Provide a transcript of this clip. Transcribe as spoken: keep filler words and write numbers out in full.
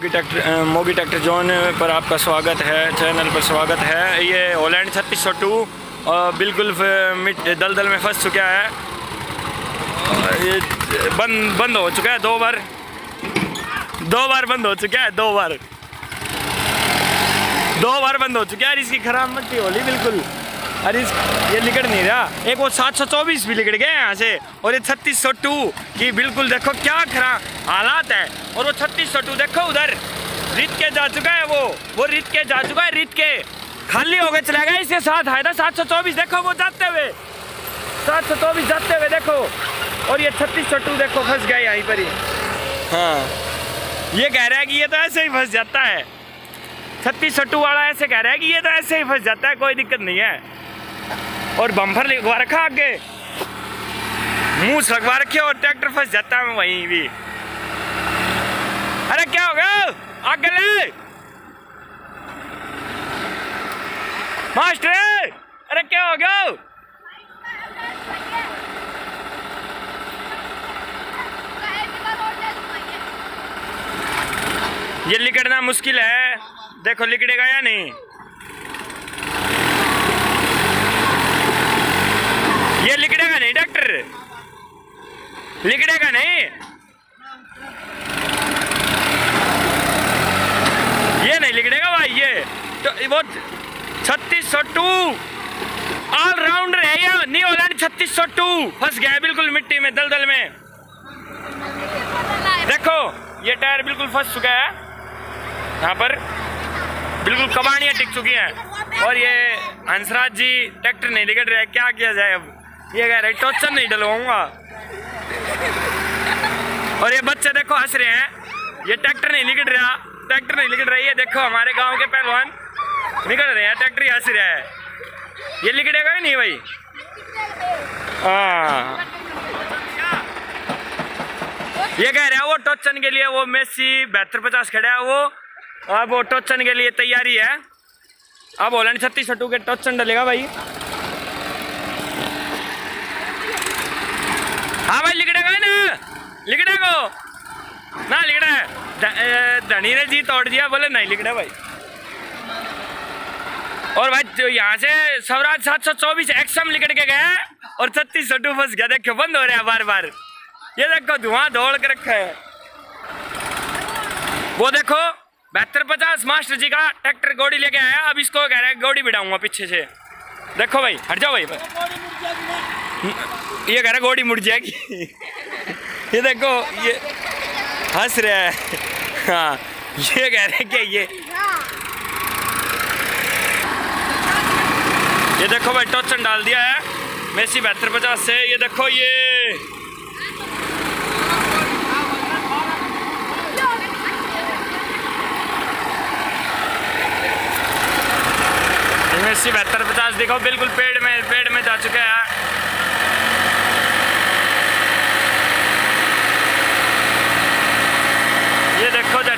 Tractor मोगी tractor zone पर आपका स्वागत है, चैनल पर स्वागत है। ये हॉलैंड छत्तीस सौ टू बिल्कुल दलदल में फंस चुका है। ये बंद बंद हो चुका है दो बार दो बार बंद हो चुका है दो बार दो बार बंद हो चुका है। इसकी खराब मट्टी होली बिल्कुल। अरे इस ये लिकड़ नहीं रहा। एक वो सात सौ चौबीस भी लिकड़ गए यहाँ से, और ये छत्तीस सौ टू की बिल्कुल देखो क्या खराब हालात है। और वो छत्तीस सौ टू देखो उधर रित के जा चुका है, वो वो रित के जा चुका है, रित के खाली हो गए चला गया। इसके साथ आया था सात सौ चौबीस, देखो वो जाते हुए सात सौ चौबीस जाते हुए देखो। और ये छत्तीस सौ टू देखो फंस गया यहीं पर ही। हाँ, ये कह रहा है कि ये तो ऐसे ही फंस जाता है। छत्तीस सौ टू वाला ऐसे कह रहा है कि ये तो ऐसे ही फंस जाता है, कोई दिक्कत नहीं है। और बम्पर लगवा रखा आगे, मूछ लगवा रखे और ट्रैक्टर फंस जाता है वहीं भी। अरे क्या हो गया आगे ले मास्टर, अरे क्या हो गया? ये लिकड़ना मुश्किल है, देखो लिकड़ेगा या नहीं। ये लिकड़ेगा नहीं डॉक्टर, लिकड़ेगा नहीं। ये नहीं लिकड़ेगा भाई। ये तो वो छत्तीस सौ टू ऑलराउंडर है ये, न्यू हॉलैंड छत्तीस सौ टू फंस गया है बिल्कुल मिट्टी में, दलदल में। देखो ये टायर बिल्कुल फंस चुका है यहाँ पर, बिल्कुल कबाड़ियाँ टिक चुकी हैं। और ये हंसराज जी ट्रैक्टर नहीं लिकड़ रहा है, क्या किया जाए अब? ये कह रहे टोचर नहीं डलवाऊंगा। और ये बच्चे देखो हंस रहे हैं, ये ट्रैक्टर नहीं निकल रहा, ट्रैक्टर नहीं निकल रही है। देखो हमारे गांव के पहलवान निकल रहे हैं, ट्रैक्टर ही हंस रहा है। ये लिकड़ेगा ही नहीं भाई। हाँ, ये कह रहे हैं वो टोचन के लिए वो मेसी बहत्तर पचास खड़ा है, वो अब वो टोचन के लिए तैयारी है। अब हॉलैंड छत्तीस सौ टू के टोचन डलेगा भाई। हाँ भाई लिकड़ेगा ना, लिकड़ेगा ना, लिकड़ा धनी ने जी तोड़ दिया, बोले नहीं लिकड़ा भाई। और भाई जो यहाँ से स्वराज सात सौ चौबीस एक्सम लिकड़ के गया और छत्तीस सौ टू फंस गया। देखो बंद हो रहा है बार बार, ये देखो धुआं दौड़ के रखा है। वो देखो बहत्तर पचास मास्टर जी का ट्रैक्टर गोड़ी लेके आया, अब इसको कह रहा है गोड़ी बिठाऊंगा पीछे से। देखो भाई हट जाओ भाई, ये कह रहा गोड़ी मुड़ जाएगी। ये देखो ये हंस रहा है। हाँ, ये कह रहे कि ये ये देखो भाई टोचन डाल दिया है मेसी बहत्तर पचास से। ये देखो ये मेसी बहत्तर पचास देखो बिल्कुल पेड़ में पेड़ में जा चुका है। ये देखो